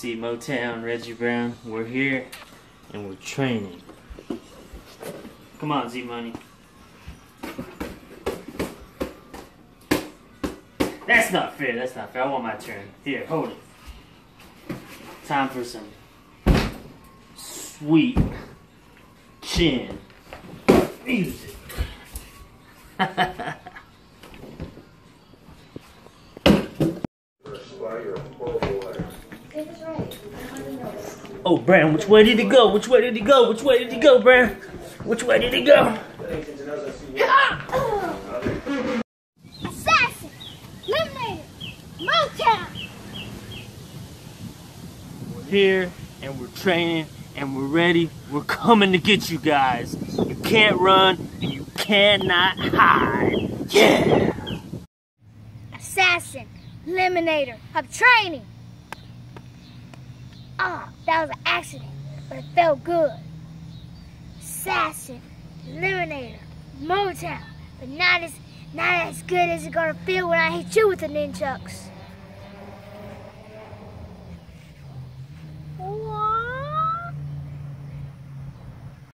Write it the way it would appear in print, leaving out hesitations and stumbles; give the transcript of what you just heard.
See, Motown Reggie Brown, we're here and we're training. Come on, Z-Money. That's not fair, that's not fair. I want my turn. Here, hold it. Time for some sweet chin music. Oh, Brown, which way did he go? Which way did he go? Which way did he go, Brown? Which way did he go? Assassin! Eliminator! Motown! We're here, and we're training, and we're ready. We're coming to get you guys. You can't run, and you cannot hide. Yeah! Assassin! Eliminator! I'm training! Ah, that was an accident, but it felt good. Assassin, Eliminator, Motown, but not as good as it's gonna feel when I hit you with the nunchucks.